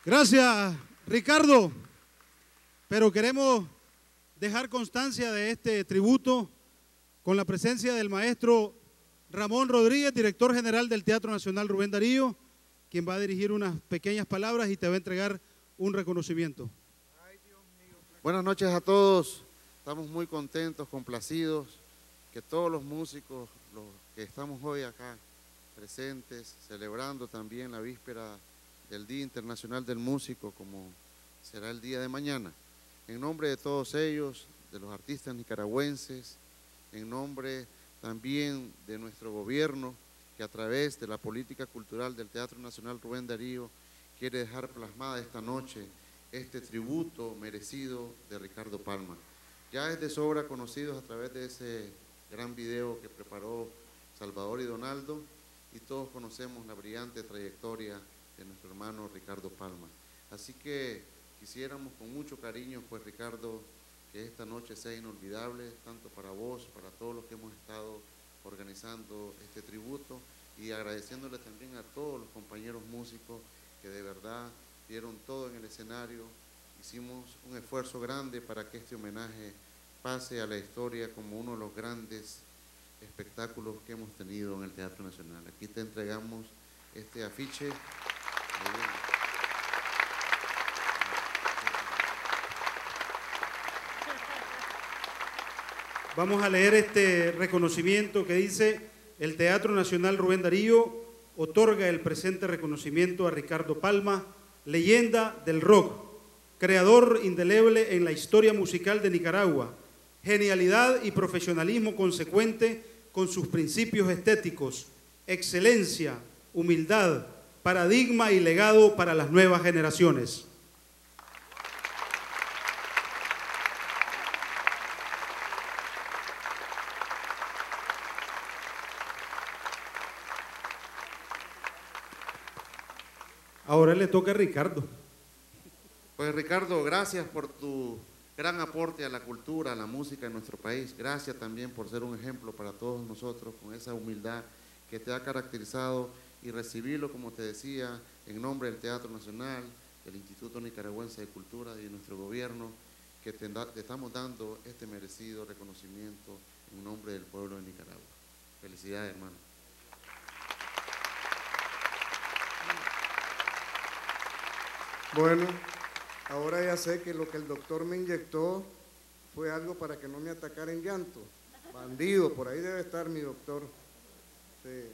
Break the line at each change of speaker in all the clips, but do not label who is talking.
Gracias, Ricardo. Pero queremos dejar constancia de este tributo con la presencia del maestro Ramón Rodríguez, director general del Teatro Nacional Rubén Darío, quien va a dirigir unas pequeñas palabras y te va a entregar un reconocimiento.
Buenas noches a todos. Estamos muy contentos, complacidos, que todos los músicos, los que estamos hoy acá presentes, celebrando también la víspera del Día Internacional del Músico, como será el día de mañana. En nombre de todos ellos, de los artistas nicaragüenses, en nombre también de nuestro gobierno, que a través de la política cultural del Teatro Nacional Rubén Darío quiere dejar plasmada esta noche este tributo merecido de Ricardo Palma. Ya es de sobra conocidos a través de ese gran video que preparó Salvador y Donaldo, y todos conocemos la brillante trayectoria de nuestro hermano Ricardo Palma. Así que quisiéramos con mucho cariño, pues Ricardo, que esta noche sea inolvidable, tanto para vos, para todos los que hemos estado organizando este tributo, y agradeciéndole también a todos los compañeros músicos que de verdad dieron todo en el escenario. Hicimos un esfuerzo grande para que este homenaje pase a la historia como uno de los grandes espectáculos que hemos tenido en el Teatro Nacional. Aquí te entregamos este afiche.
Vamos a leer este reconocimiento que dice: el Teatro Nacional Rubén Darío otorga el presente reconocimiento a Ricardo Palma, leyenda del rock, creador indeleble en la historia musical de Nicaragua, genialidad y profesionalismo consecuente con sus principios estéticos, excelencia, humildad, paradigma y legado para las nuevas generaciones. Ahora le toca a Ricardo.
Pues Ricardo, gracias por tu gran aporte a la cultura, a la música en nuestro país. Gracias también por ser un ejemplo para todos nosotros, con esa humildad que te ha caracterizado, y recibirlo, como te decía, en nombre del Teatro Nacional, del Instituto Nicaragüense de Cultura y de nuestro gobierno, que te estamos dando este merecido reconocimiento en nombre del pueblo de Nicaragua. Felicidades, hermano.
Bueno, ahora ya sé que lo que el doctor me inyectó fue algo para que no me atacara en llanto. Bandido, por ahí debe estar mi doctor. Sí.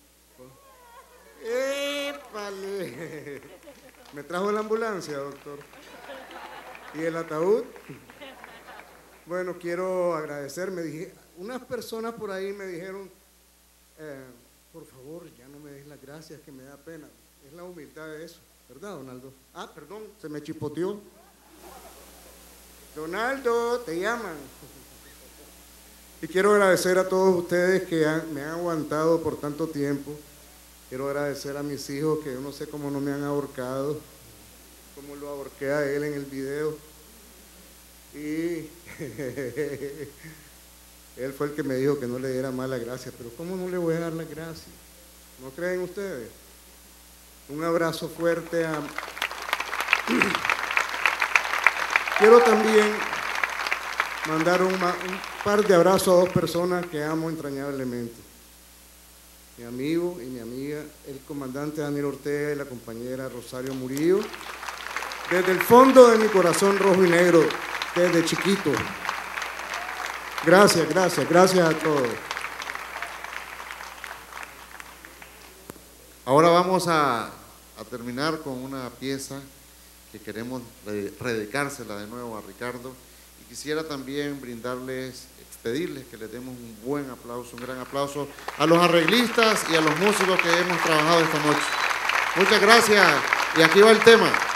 ¡Épale! ¿Me trajo la ambulancia, doctor? ¿Y el ataúd? Bueno, quiero agradecer. Unas personas por ahí me dijeron, por favor, ya no me des las gracias, que me da pena. Es la humildad de eso. ¿Verdad, Donaldo? Ah, perdón, se me chipoteó. Donaldo, te llaman. Y quiero agradecer a todos ustedes que me han aguantado por tanto tiempo. Quiero agradecer a mis hijos, que yo no sé cómo no me han ahorcado, cómo lo ahorqué a él en el video. Y él fue el que me dijo que no le diera más las gracias. Pero ¿cómo no le voy a dar las gracias? ¿No creen ustedes? Un abrazo fuerte a... Quiero también mandar un par de abrazos a dos personas que amo entrañablemente. Mi amigo y mi amiga, el comandante Daniel Ortega y la compañera Rosario Murillo. Desde el fondo de mi corazón rojo y negro, desde chiquito. Gracias, gracias, gracias a todos.
Ahora vamos a terminar con una pieza que queremos rededicársela de nuevo a Ricardo, y quisiera también pedirles que les demos un buen aplauso, un gran aplauso a los arreglistas y a los músicos que hemos trabajado esta noche. Muchas gracias, y aquí va el tema.